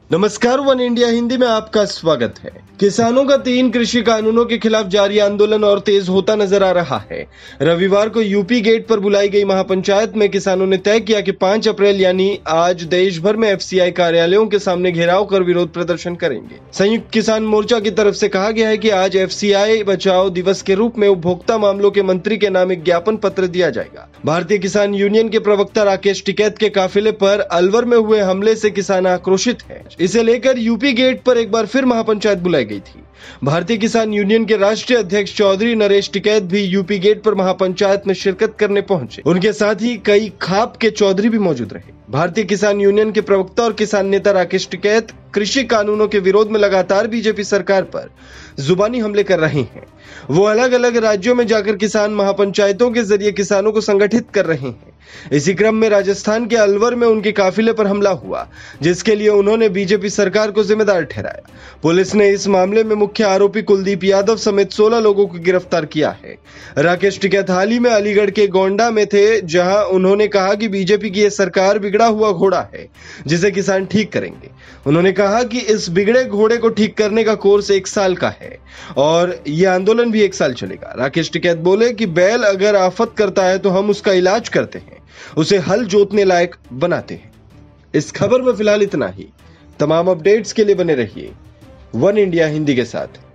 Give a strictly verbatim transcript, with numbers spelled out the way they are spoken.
नमस्कार, one India Hindi में आपका स्वागत है। किसानों का तीन कृषि कानूनों के खिलाफ जारी आंदोलन और तेज होता नजर आ रहा है। रविवार को यूपी गेट पर बुलाई गई महापंचायत में किसानों ने तय किया कि पाँच अप्रैल यानी आज देश भर में एफसीआई कार्यालयों के सामने घेराव कर विरोध प्रदर्शन करेंगे। संयुक्त किसान मोर्चा की तरफ से कहा गया है कि आज एफसीआई बचाओ दिवस के रूप में उपभोक्ता मामलों के मंत्री के नाम एक ज्ञापन पत्र दिया जाएगा। भारतीय किसान यूनियन के प्रवक्ता राकेश टिकैत के काफिले पर अलवर में हुए हमले से किसान आक्रोशित है। इसे लेकर यूपी गेट पर एक बार फिर महापंचायत बुलाई गई थी। भारतीय किसान यूनियन के राष्ट्रीय अध्यक्ष चौधरी नरेश टिकैत भी यूपी गेट पर महापंचायत में शिरकत करने पहुंचे। उनके साथ ही कई खाप के चौधरी भी मौजूद रहे। भारतीय किसान यूनियन के प्रवक्ता और किसान नेता राकेश टिकैत कृषि कानूनों के विरोध में लगातार बीजेपी सरकार पर जुबानी हमले कर रहे हैं। वो अलग अलग राज्यों में जाकर किसान महापंचायतों के जरिए किसानों को संगठित कर रहे हैं। इसी क्रम में राजस्थान के अलवर में उनके काफिले पर हमला हुआ, जिसके लिए उन्होंने बीजेपी सरकार को जिम्मेदार ठहराया। पुलिस ने इस मामले में मुख्य आरोपी कुलदीप यादव समेत सोलह लोगों को गिरफ्तार किया है। राकेश टिकैत हाल ही में अलीगढ़ के गोंडा में थे, जहां उन्होंने कहा कि बीजेपी की यह सरकार बिगड़ा हुआ घोड़ा है, जिसे किसान ठीक करेंगे। उन्होंने कहा कि इस बिगड़े घोड़े को ठीक करने का कोर्स एक साल का है और यह आंदोलन भी एक साल चलेगा। राकेश टिकैत बोले कि बैल अगर आफत करता है तो हम उसका इलाज करते हैं, उसे हल जोतने लायक बनाते हैं। इस खबर में फिलहाल इतना ही। तमाम अपडेट्स के लिए बने रहिए वन इंडिया हिंदी के साथ।